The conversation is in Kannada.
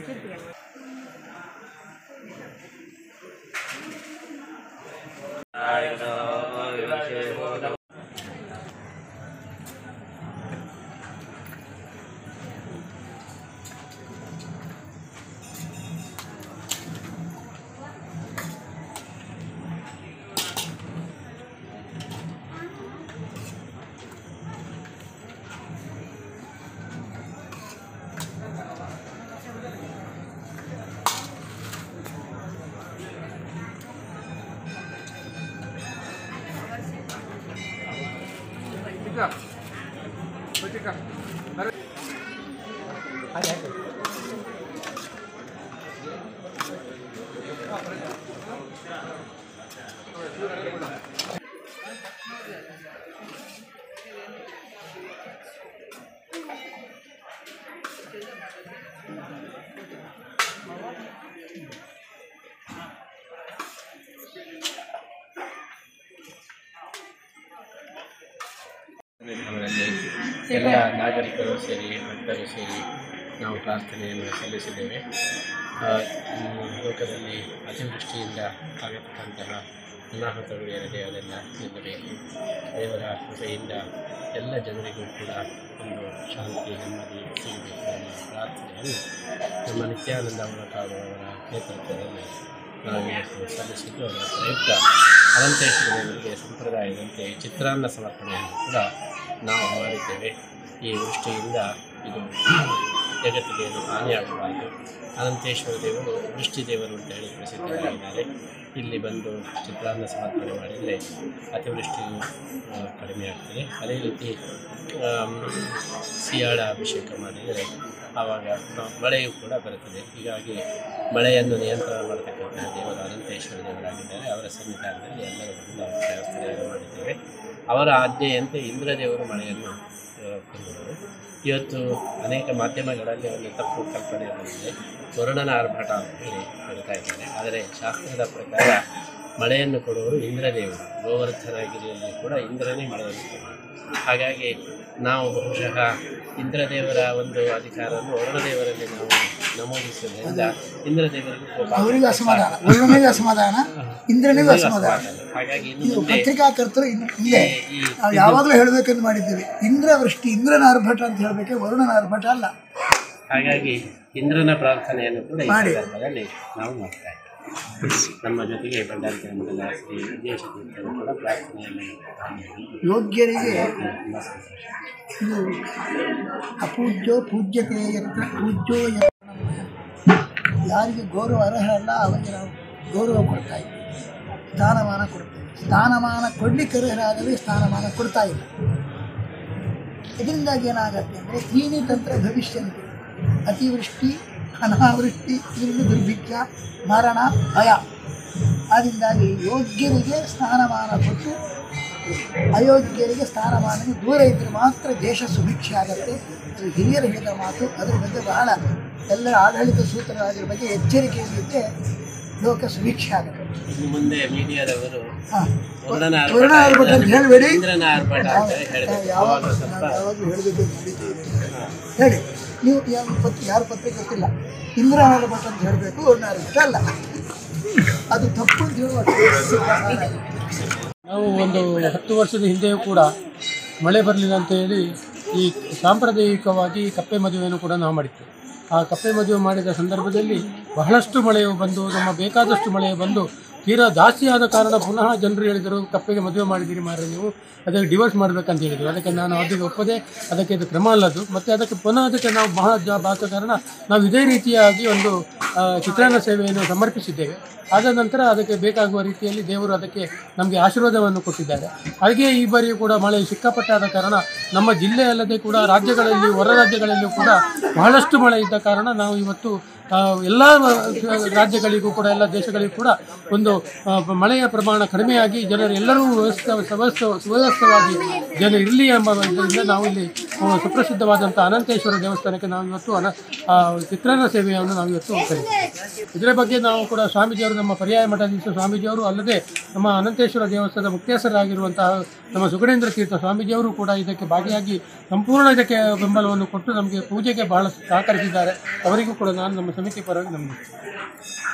ಅವರಲ್ಲಿ ಎಲ್ಲ ನಾಗರಿಕರು ಸೇರಿ ಭಕ್ತರು ಸೇರಿ ನಾವು ಪ್ರಾರ್ಥನೆಯನ್ನು ಸಲ್ಲಿಸಿದ್ದೇವೆ. ಲೋಕದಲ್ಲಿ ಅತಿವೃಷ್ಟಿಯಿಂದ ಆಗತಕ್ಕಂತಹ ಅನಾಹುತಗಳು ಏನಿದೆ ಅದೆಲ್ಲ ನಿಲ್ಲಬೇಕು. ದೇವರ ಕೃಪೆಯಿಂದ ಎಲ್ಲ ಜನರಿಗೂ ಕೂಡ ಒಂದು ಶಾಂತಿ ನೆಮ್ಮದಿ ಸಿಗಬೇಕು ಅನ್ನೋ ಪ್ರಾರ್ಥನೆಯನ್ನು ನಮ್ಮ ನಿತ್ಯಾನಂದ ಅವರ ನೇತೃತ್ವದಲ್ಲಿ ನಾವು ಇವತ್ತು ಸಲ್ಲಿಸಿದ್ದು, ಅದರ ಪ್ರಯುಕ್ತ ಅನಂತೇಶ್ವರ ದೇವರಿಗೆ ಸಂಪ್ರದಾಯದಂತೆ ಚಿತ್ರಾನ್ನ ಸಮರ್ಪಣೆಯನ್ನು ಕೂಡ ನಾವು ಮಾಡಿದ್ದೇವೆ. ಈ ವೃಷ್ಟಿಯಿಂದ ಇದು ಜಗತ್ತಿಗೆ ಹಾನಿಯಾಗಬಾರದು. ಅನಂತೇಶ್ವರ ದೇವರು ವೃಷ್ಟಿ ದೇವರು ಅಂತ ಹೇಳಿ ಪ್ರಸಿದ್ಧರಾಗಿದ್ದಾರೆ. ಇಲ್ಲಿ ಬಂದು ಚಿತ್ರಾನ್ನ ಸಮರ್ಪಣೆ ಮಾಡಿದರೆ ಅತಿವೃಷ್ಟಿಯು ಕಡಿಮೆ ಆಗ್ತದೆ. ಅದೇ ರೀತಿ ಸಿಯಾಳ ಅಭಿಷೇಕ ಮಾಡಿದರೆ ಆವಾಗ ಮಳೆಯೂ ಕೂಡ ಬರುತ್ತದೆ. ಹೀಗಾಗಿ ಮಳೆಯನ್ನು ನಿಯಂತ್ರಣ ಮಾಡತಕ್ಕಂಥ ದೇವರು ಅನಂತೇಶ್ವರ ದೇವರಾಗಿದ್ದಾರೆ. ಅವರ ಸನ್ನಿಧಾನದಲ್ಲಿ ಎಲ್ಲರೂ ಬಂದು ಅವರ ಪ್ರಾರ್ಥನೆಯನ್ನು ಮಾಡಿದ್ದೇವೆ. ಅವರ ಆಜ್ಞೆಯಂತೆ ಇಂದ್ರದೇವರು ಮಳೆಯನ್ನು ಕೊಂಡರು. ಇವತ್ತು ಅನೇಕ ಮಾಧ್ಯಮಗಳಲ್ಲಿ ಒಂದು ತಪ್ಪು ಕಲ್ಪನೆ ಬಂದಿದೆ, ವರುಣನ ಆರ್ಭಟ ಅಂತ ಹೇಳಿ ಹೇಳ್ತಾ ಇದ್ದಾರೆ. ಆದರೆ ಶಾಸ್ತ್ರದ ಪ್ರಕಾರ ಮಳೆಯನ್ನು ಕೊಡುವರು ಇಂದ್ರದೇವರು. ಗೋವರ್ಧನಗಿರಿಯಲ್ಲಿ ಕೂಡ ಇಂದ್ರನೇ ಮಳೆಯನ್ನು ಕೊಡುವರು. ಹಾಗಾಗಿ ನಾವು ಬಹುಶಃ ಇಂದ್ರದೇವರ ಒಂದು ಅಧಿಕಾರವನ್ನು ವರುಣದೇವರಲ್ಲಿ ನಾವು ನಮೂದಿಸುವುದರಿಂದ ಇಂದ್ರದೇವರಿಗೂ ಅಸಮಾಧಾನ, ಇಂದ್ರನಿಗೂ ಅಸಮಾಧಾನ. ಹಾಗಾಗಿ ಪತ್ರಿಕಾಕರ್ತರು ಇಲ್ಲೇ ನಾವು ಯಾವಾಗಲೂ ಹೇಳಬೇಕೆಂದು ಮಾಡಿದ್ದೇವೆ, ಇಂದ್ರ ವೃಷ್ಟಿ, ಇಂದ್ರನ ಆರ್ಭಟ ಅಂತ ಹೇಳಬೇಕೆ, ವರುಣನ ಆರ್ಭಟ ಅಲ್ಲ. ಹಾಗಾಗಿ ಇಂದ್ರನ ಪ್ರಾರ್ಥನೆಯನ್ನು ಕೂಡ ಈ ಸಂದರ್ಭದಲ್ಲಿ ನಾವು ಮಾಡ್ತಾ ಇದ್ದೇವೆ. ನಮ್ಮ ಜೊತೆಗೆ ಭಂಡಾರಿಕೆ ಮಠದ ಶ್ರೀ ವಿಜಯಶತೀರ್ಥರು ಕೂಡ ಪ್ರಾರ್ಥನೆಯನ್ನು ಯೋಗ್ಯರಿಗೆ ಇದು ಅಪೂಜ್ಯೋ ಪೂಜ್ಯತೆ ಯತ್ರ ಪೂಜ್ಯೋ ಯಾರಿಗೆ ಗೌರವ ಅರ್ಹ ಅಲ್ಲ ಅವರಿಗೆ ನಾವು ಗೌರವ ಕೊಡ್ತಾ ಇದ್ದೀವಿ, ಸ್ಥಾನಮಾನ ಕೊಡ್ತೇವೆ. ಸ್ಥಾನಮಾನ ಕೊಡಲಿಕ್ಕೆ ಅರ್ಹರಾಗಲಿ ಸ್ಥಾನಮಾನ ಕೊಡ್ತಾ ಇಲ್ಲ. ಇದರಿಂದಾಗಿ ಏನಾಗತ್ತೆ ಅಂದರೆ ತೀನಿ ತಂತ್ರ ಭವಿಷ್ಯಂತೆ, ಅತಿವೃಷ್ಟಿ, ಅನಾವೃಷ್ಟಿ, ಇನ್ನು ದುರ್ಭಿಕ್ಷ, ಮರಣ, ಭಯ. ಅದರಿಂದಾಗಿ ಯೋಗ್ಯರಿಗೆ ಸ್ಥಾನಮಾನ ಕೊಟ್ಟು ಅಯೋಗ್ಯರಿಗೆ ಸ್ಥಾನಮಾನ ದೂರ ಇದ್ದರೆ ಮಾತ್ರ ದೇಶ ಸುಭಿಕ್ಷೆ ಆಗುತ್ತೆ. ಅದು ಹಿರಿಯರು ಹೇಳಿದ ಮಾತು. ಅದರ ಬಗ್ಗೆ ಬಹಳ ಎಲ್ಲ ಆಡಳಿತ ಸೂತ್ರರಾಜರ ಬಗ್ಗೆ ಎಚ್ಚರಿಕೆಯಲ್ಲಿದ್ದರೆ ಲೋಕ ಸುಭಿಕ್ಷೆ ಆಗುತ್ತೆ. ಮುಂದೆ ಮೀಡಿಯಾದವರು ವರುಣ ಆರ್ಭಟ ಅಂತ ಹೇಳಬೇಡಿ, ಯಾವಾಗಲೂ ಹೇಳಬೇಕು ಹೇಳಿ. ನೀವು ಯಾರು ಪತ್ರಿಕೆ ಗೊತ್ತಿಲ್ಲ, ಇಂದ್ರ ಆರ್ಭಟ ಅಂತ ಹೇಳಬೇಕು, ವರುಣ ಆರ್ಭಟ ಅಲ್ಲ. ಅದು ತಪ್ಪು ಅಂತ ಹೇಳುವ. ನಾವು ಒಂದು 10 ವರ್ಷದ ಹಿಂದೆಯೂ ಕೂಡ ಮಳೆ ಬರಲಿಲ್ಲ ಅಂತ ಹೇಳಿ ಈ ಸಾಂಪ್ರದಾಯಿಕವಾಗಿ ಕಪ್ಪೆ ಮದುವೆಯನ್ನು ಕೂಡ ನಾವು ಮಾಡಿದ್ದೇವೆ. ಆ ಕಪ್ಪೆ ಮದುವೆ ಮಾಡಿದ ಸಂದರ್ಭದಲ್ಲಿ ಬಹಳಷ್ಟು ಮಳೆಯು ಬಂದು, ನಮ್ಮ ಬೇಕಾದಷ್ಟು ಮಳೆಯು ಬಂದು ತೀರಾ ಜಾಸ್ತಿ ಆದ ಕಾರಣ ಪುನಃ ಜನರು ಹೇಳಿದರು, ಕಪ್ಪೆಗೆ ಮದುವೆ ಮಾಡಿದ್ದೀರಿ ಮಾರ್ರೆ ನೀವು, ಅದಕ್ಕೆ ಡಿವೋರ್ಸ್ ಮಾಡಬೇಕಂತ ಹೇಳಿದರು. ಅದಕ್ಕೆ ನಾನು ಅದಕ್ಕೆ ಒಪ್ಪದೆ, ಅದಕ್ಕೆ ಇದು ಕ್ರಮ ಅಲ್ಲದು. ಮತ್ತು ಅದಕ್ಕೆ ಪುನಃ ಅದಕ್ಕೆ ನಾವು ಬಹಳ ಬಾದ ಕಾರಣ ನಾವು ಇದೇ ರೀತಿಯಾಗಿ ಒಂದು ಚಿತ್ರಾನ್ನ ಸೇವೆಯನ್ನು ಸಮರ್ಪಿಸಿದ್ದೇವೆ. ಆದ ನಂತರ ಅದಕ್ಕೆ ಬೇಕಾಗುವ ರೀತಿಯಲ್ಲಿ ದೇವರು ಅದಕ್ಕೆ ನಮಗೆ ಆಶೀರ್ವಾದವನ್ನು ಕೊಟ್ಟಿದ್ದಾರೆ. ಹಾಗೆ ಈ ಬಾರಿಯೂ ಕೂಡ ಮಳೆ ಸಿಕ್ಕಾಪಟ್ಟಾದ ಕಾರಣ ನಮ್ಮ ಜಿಲ್ಲೆಯಲ್ಲದೆ ಕೂಡ ರಾಜ್ಯಗಳಲ್ಲಿ, ಹೊರ ರಾಜ್ಯಗಳಲ್ಲಿಯೂ ಕೂಡ ಬಹಳಷ್ಟು ಮಳೆ ಇದ್ದ ಕಾರಣ ನಾವು ಇವತ್ತು ಎಲ್ಲ ರಾಜ್ಯಗಳಿಗೂ ಕೂಡ, ಎಲ್ಲ ದೇಶಗಳಿಗೂ ಕೂಡ ಒಂದು ಮಳೆಯ ಪ್ರಮಾಣ ಕಡಿಮೆಯಾಗಿ ಜನರು ಎಲ್ಲರೂ ಸುವ್ಯವಸ್ಥವಾಗಿ ಜನರು ಇರಲಿ ಎಂಬ ಇದರಿಂದ ನಾವು ಇಲ್ಲಿ ಸುಪ್ರಸಿದ್ಧವಾದಂಥ ಅನಂತೇಶ್ವರ ದೇವಸ್ಥಾನಕ್ಕೆ ನಾವು ಇವತ್ತು ಚಿತ್ರಾನ್ನ ಸೇವೆಯನ್ನು ನಾವು ಇವತ್ತು ಕಲಿತೀವಿ. ಇದರ ಬಗ್ಗೆ ನಾವು ಕೂಡ ಸ್ವಾಮೀಜಿಯವರು, ನಮ್ಮ ಪರ್ಯಾಯ ಮಠಾಧೀಶ ಸ್ವಾಮೀಜಿಯವರು, ಅಲ್ಲದೆ ನಮ್ಮ ಅನಂತೇಶ್ವರ ದೇವಸ್ಥಾನದ ಮುಖ್ಯಸ್ಥರಾಗಿರುವಂತಹ ನಮ್ಮ ಸುಗುಣೇಂದ್ರ ತೀರ್ಥ ಸ್ವಾಮೀಜಿಯವರು ಕೂಡ ಇದಕ್ಕೆ ಭಾಗಿಯಾಗಿ ಸಂಪೂರ್ಣ ಇದಕ್ಕೆ ಬೆಂಬಲವನ್ನು ಕೊಟ್ಟು ನಮಗೆ ಪೂಜೆಗೆ ಬಹಳ ಸಹಕರಿಸಿದ್ದಾರೆ. ಅವರಿಗೂ ಕೂಡ ನಾನು ನಮ್ಮ ಸಮಿತಿ ಪರವಾಗಿ ನಮಗೆ